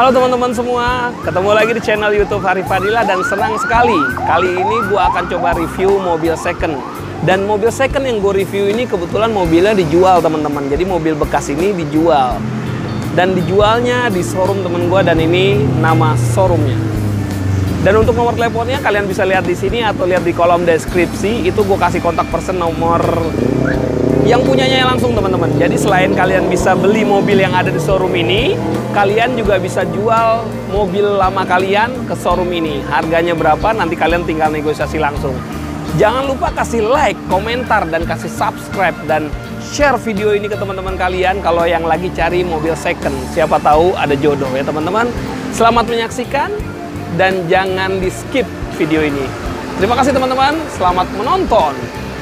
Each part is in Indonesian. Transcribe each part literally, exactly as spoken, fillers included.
Halo teman-teman semua, ketemu lagi di channel YouTube Hari Fadila dan senang sekali. Kali ini gue akan coba review mobil second. Dan mobil second yang gue review ini kebetulan mobilnya dijual teman-teman. Jadi mobil bekas ini dijual. Dan dijualnya di showroom temen gue dan ini nama showroomnya. Dan untuk nomor teleponnya kalian bisa lihat di sini atau lihat di kolom deskripsi. Itu gue kasih kontak person nomor yang punyanya langsung teman-teman. Jadi selain kalian bisa beli mobil yang ada di showroom ini, kalian juga bisa jual mobil lama kalian ke showroom ini. Harganya berapa nanti kalian tinggal negosiasi langsung. Jangan lupa kasih like, komentar, dan kasih subscribe dan share video ini ke teman-teman kalian kalau yang lagi cari mobil second. Siapa tahu ada jodoh ya teman-teman. Selamat menyaksikan dan jangan di skip video ini. Terima kasih teman-teman, selamat menonton.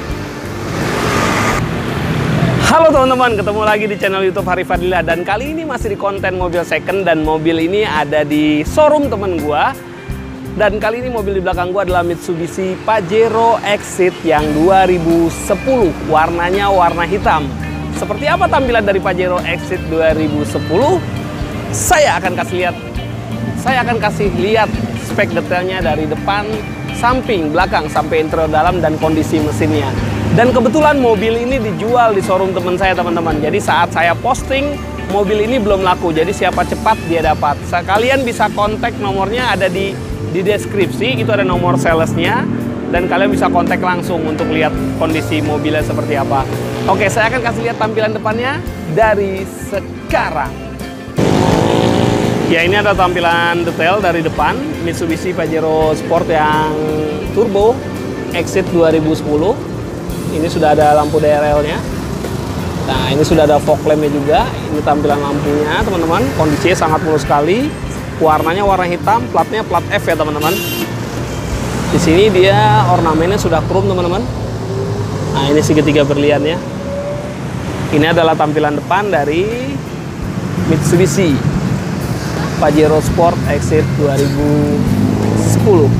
Halo teman-teman, ketemu lagi di channel YouTube Hari Fadila dan kali ini masih di konten mobil second dan mobil ini ada di showroom temen gua. Dan kali ini mobil di belakang gua adalah Mitsubishi Pajero Exit yang dua ribu sepuluh, warnanya warna hitam. Seperti apa tampilan dari Pajero Exit dua ribu sepuluh? Saya akan kasih lihat. Saya akan kasih lihat spek detailnya dari depan, samping, belakang sampai interior dalam dan kondisi mesinnya. Dan kebetulan mobil ini dijual di showroom teman saya teman-teman. Jadi saat saya posting mobil ini belum laku. Jadi siapa cepat dia dapat. Kalian bisa kontak nomornya ada di di deskripsi. Itu ada nomor salesnya dan kalian bisa kontak langsung untuk lihat kondisi mobilnya seperti apa. Oke, saya akan kasih lihat tampilan depannya dari sekarang. Ya, ini ada tampilan detail dari depan Mitsubishi Pajero Sport yang turbo Exit dua ribu sepuluh. Ini sudah ada lampu D R L-nya. Nah, ini sudah ada fog lamp-nya juga. Ini tampilan lampunya, teman-teman. Kondisinya sangat mulus sekali. Warnanya warna hitam, platnya plat F ya, teman-teman. Di sini dia ornamennya sudah chrome, teman-teman. Nah, ini segitiga berliannya. Ini adalah tampilan depan dari Mitsubishi Pajero Sport Exit dua ribu sepuluh.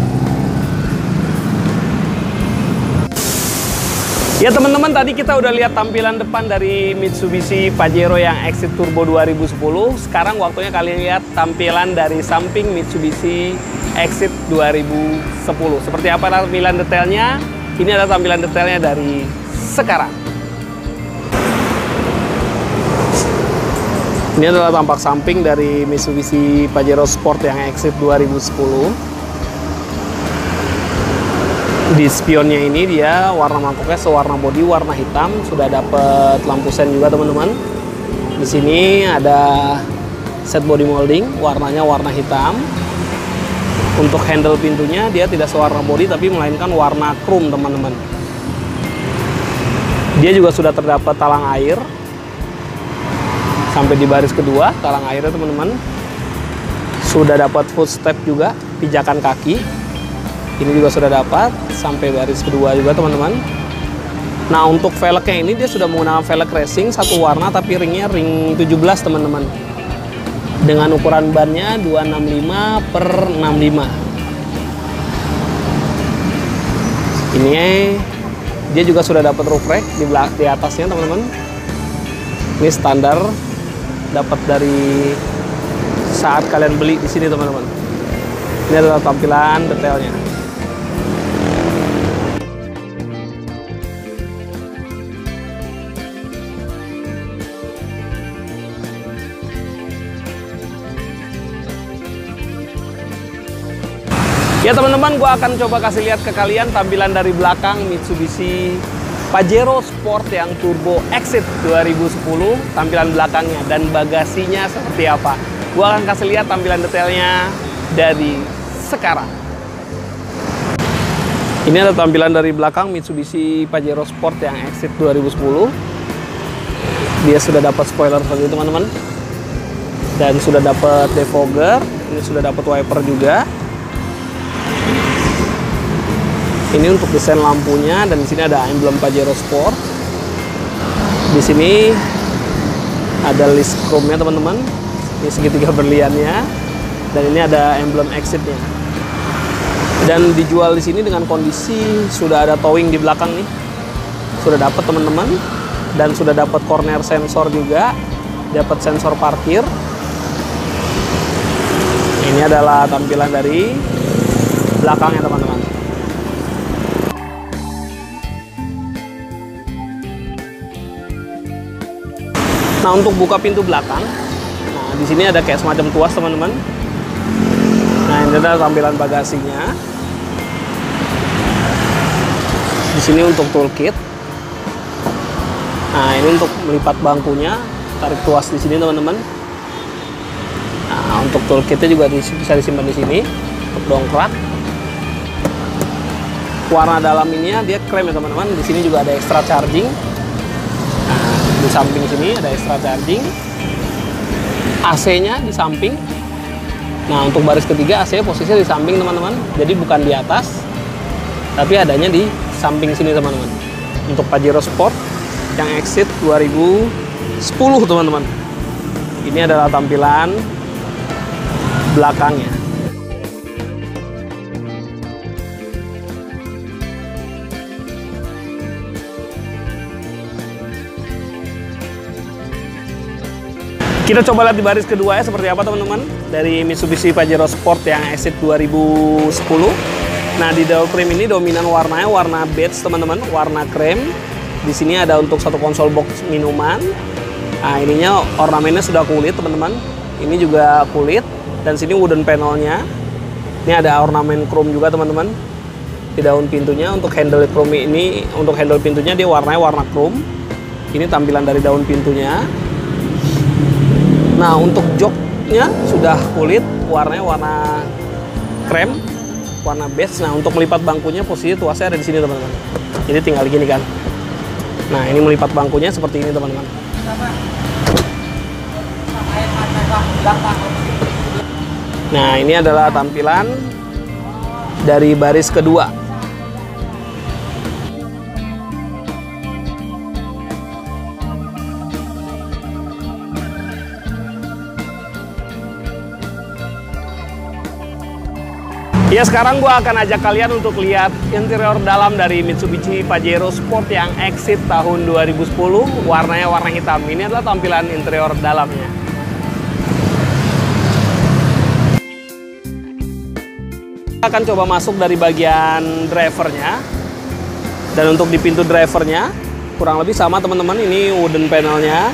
Ya teman-teman, tadi kita udah lihat tampilan depan dari Mitsubishi Pajero yang Exit Turbo dua ribu sepuluh. Sekarang waktunya kalian lihat tampilan dari samping Mitsubishi Exit dua ribu sepuluh. Seperti apa tampilan detailnya? Ini adalah tampilan detailnya dari sekarang. Ini adalah tampak samping dari Mitsubishi Pajero Sport yang Exit dua ribu sepuluh. Di spionnya ini dia warna mangkoknya sewarna bodi warna hitam, sudah dapat lampu sen juga teman-teman. Di sini ada set body molding, warnanya warna hitam. Untuk handle pintunya dia tidak sewarna bodi tapi melainkan warna chrome teman-teman. Dia juga sudah terdapat talang air sampai di baris kedua, talang airnya teman-teman. Sudah dapat footstep juga, pijakan kaki. Ini juga sudah dapat sampai baris kedua juga teman-teman. Nah, untuk velgnya ini dia sudah menggunakan velg racing satu warna tapi ringnya ring tujuh belas teman-teman. Dengan ukuran bannya dua enam lima per enam lima. Ini dia juga sudah dapat roof rack di belakang di atasnya teman-teman. Ini standar dapat dari saat kalian beli di sini teman-teman. Ini adalah tampilan detailnya. Ya teman-teman, gue akan coba kasih lihat ke kalian tampilan dari belakang Mitsubishi Pajero Sport yang Turbo Exit dua ribu sepuluh, tampilan belakangnya dan bagasinya seperti apa. Gue akan kasih lihat tampilan detailnya dari sekarang. Ini adalah tampilan dari belakang Mitsubishi Pajero Sport yang Exit dua ribu sepuluh. Dia sudah dapat spoiler seperti itu teman-teman. Dan sudah dapat defogger, ini sudah dapat wiper juga. Ini untuk desain lampunya dan di sini ada emblem Pajero Sport. Di sini ada list chrome-nya teman-teman. Ini segitiga berliannya dan ini ada emblem exit-nya. Dan dijual di sini dengan kondisi sudah ada towing di belakang nih. Sudah dapat teman-teman dan sudah dapat corner sensor juga, dapat sensor parkir. ini adalah tampilan dari belakangnya teman-teman. Nah, untuk buka pintu belakang, nah di sini ada kayak semacam tuas teman-teman. Nah, ini adalah tampilan bagasinya. Di sini untuk toolkit. Nah, ini untuk melipat bangkunya, tarik tuas di sini teman-teman. Nah, untuk toolkitnya juga bisa disimpan di sini untuk dongkrak. Warna dalam ini dia krem ya teman-teman. Di sini juga ada extra charging. Nah, di samping sini ada extra charging. A C-nya di samping. Nah, untuk baris ketiga A C posisinya di samping teman-teman. Jadi bukan di atas, tapi adanya di samping sini teman-teman. Untuk Pajero Sport yang Exit dua ribu sepuluh teman-teman. Ini adalah tampilan belakangnya. Kita coba lihat di baris kedua ya seperti apa teman-teman dari Mitsubishi Pajero Sport yang Exit dua ribu sepuluh. Nah, di door frame ini dominan warnanya warna beige teman-teman, warna krem. Di sini ada untuk satu konsol box minuman. Nah, ininya ornamennya sudah kulit teman-teman. Ini juga kulit dan sini wooden panelnya. Ini ada ornamen chrome juga teman-teman. Di daun pintunya untuk handle chrome ini, untuk handle pintunya dia warnanya warna chrome. Ini tampilan dari daun pintunya. Nah, untuk joknya sudah kulit, warnanya warna krem, warna beige. Nah, untuk melipat bangkunya posisi tuasnya ada di sini teman-teman. Jadi tinggal gini kan. Nah, ini melipat bangkunya seperti ini teman-teman. Nah, ini adalah tampilan dari baris kedua. Ya, sekarang gua akan ajak kalian untuk lihat interior dalam dari Mitsubishi Pajero Sport yang Exit tahun dua ribu sepuluh. Warnanya warna hitam. Ini adalah tampilan interior dalamnya. Kita akan coba masuk dari bagian drivernya. Dan untuk di pintu drivernya, kurang lebih sama teman-teman. Ini wooden panelnya.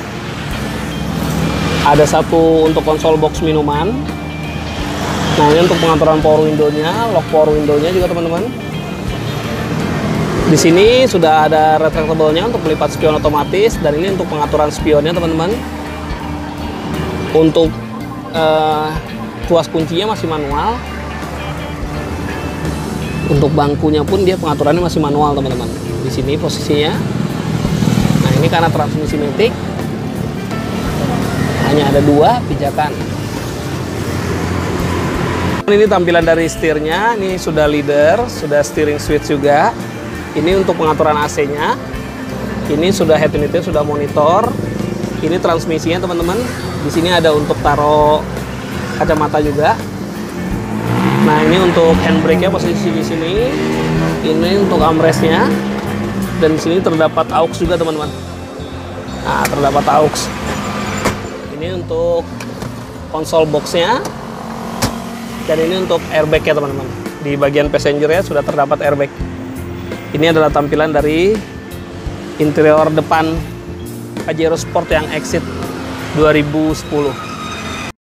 Ada satu untuk konsol box minuman. Nah, ini untuk pengaturan power window-nya, lock power window-nya juga teman-teman. Di sini sudah ada retractable-nya untuk melipat spion otomatis, dan ini untuk pengaturan spionnya teman-teman. Untuk uh, tuas kuncinya masih manual. Untuk bangkunya pun dia pengaturannya masih manual teman-teman. Di sini posisinya. Nah, ini karena transmisi matic, hanya ada dua pijakan. Ini tampilan dari setirnya, ini sudah leader, sudah steering switch juga. Ini untuk pengaturan A C-nya. Ini sudah head unitnya, sudah monitor. Ini transmisinya teman-teman. Di sini ada untuk taruh kacamata juga. Nah, ini untuk handbrake-nya posisi di sini. Ini untuk armrest-nya. Dan di sini terdapat aux juga teman-teman. Nah, terdapat aux. Ini untuk konsol box-nya. Dan ini untuk airbag ya teman-teman. Di bagian passenger ya sudah terdapat airbag. Ini adalah tampilan dari interior depan Pajero Sport yang Exit dua ribu sepuluh.